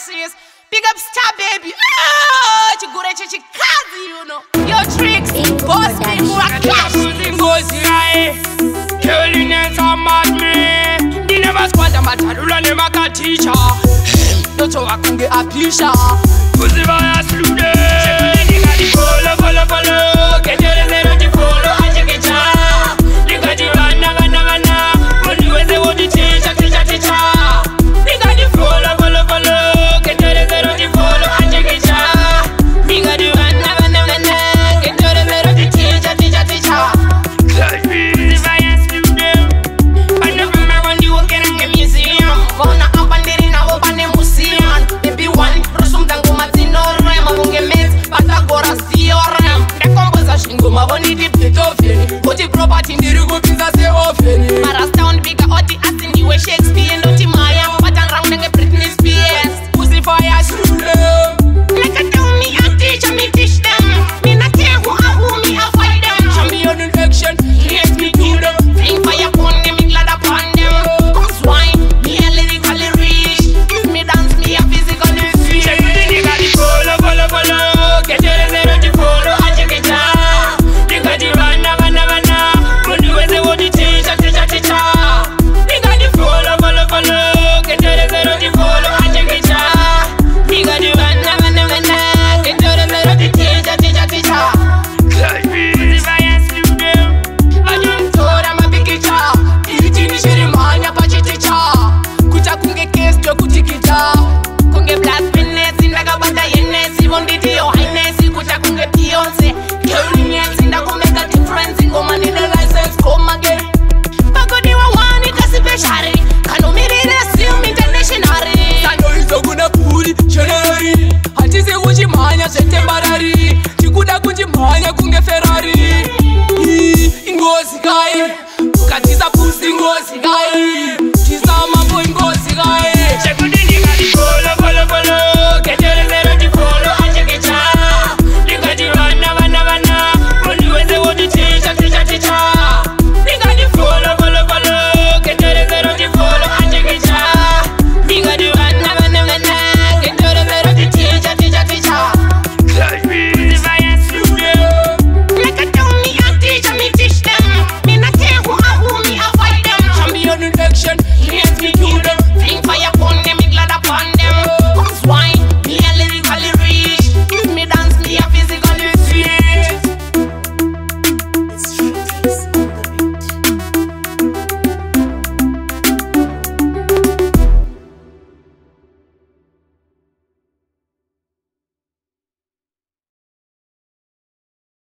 serious. Big up Star Baby. Oh, chigure chichikazi, you know. Your tricks, boss me, muraklash. Ngozi yae, kelinenza madme. Di never squad a matarula ne makatisha. Doto wakunge apisha. Kuziva ya slude. Shekuli di follow. Kenyere zero di follow.